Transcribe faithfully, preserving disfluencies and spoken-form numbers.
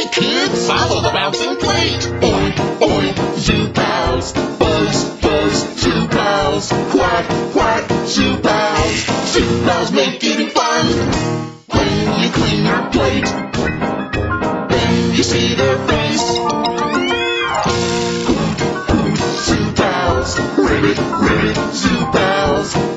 Hey kids, follow the bouncing plate. Oink, oink, Zoopals. Buzz, buzz, Zoopals. Quack, quack, Zoopals. Zoopals make eating fun. When you clean your plate, then you see their face. Hoot, hoot, Zoopals. Ribbit, ribbit, Zoopals.